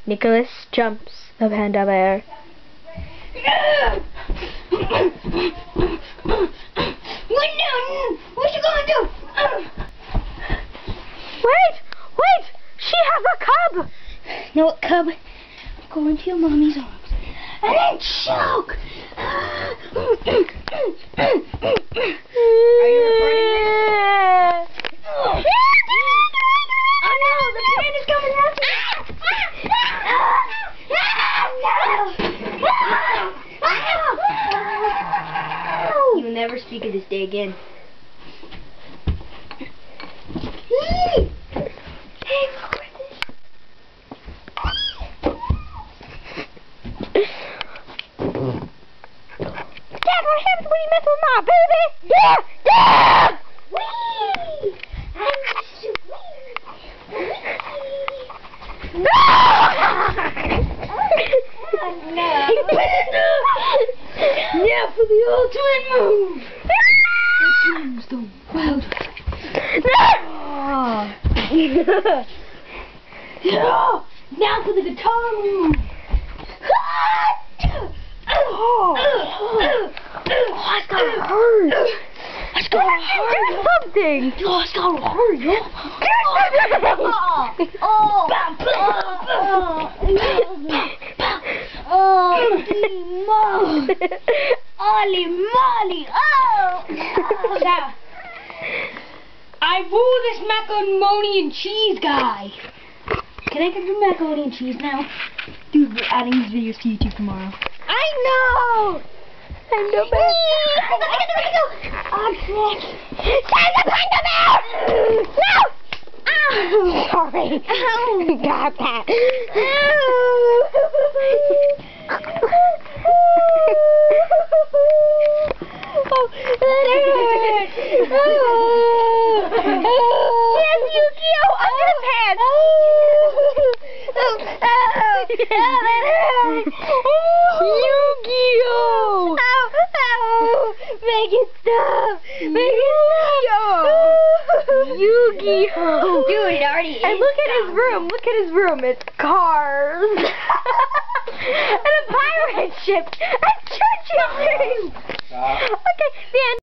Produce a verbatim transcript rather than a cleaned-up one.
Nicholas jumps the panda bear. What you gonna do? Wait! Wait! She has a cub! You know what, cub? Go into your mommy's arms. And then choke! Are you recording this? Oh, oh no, the panda's coming after me! You'll never speak of this day again. Dad, what happens when you mess with my baby? Yeah! Yeah! Whee! I'm sweet. No! Oh, no. Now for the ultimate move. The tombstone. Well done. No! Now for the guitar move. Oh, that's gotta hurt. That's gotta hurt. Do something. Oh, it's gotta hurt, yo. Oh, oh, oh, Ollie Molly, oh. Now, I rule this macaroni and cheese guy. Can I get some macaroni and cheese now? Dude, we're adding these videos to YouTube tomorrow. I know. Panda bear. I'm sick. Save the panda bear! No! Ow! Sorry. Ow! Got that. Yes, Yu-Gi-Oh! Underpants! Yu-Gi-Oh! Make it stop! Make it stop! Yu-Gi-Oh! Dude, it already is. And look at his room. Look at his room. It's cars. And a pirate ship. And churches. Okay, the end.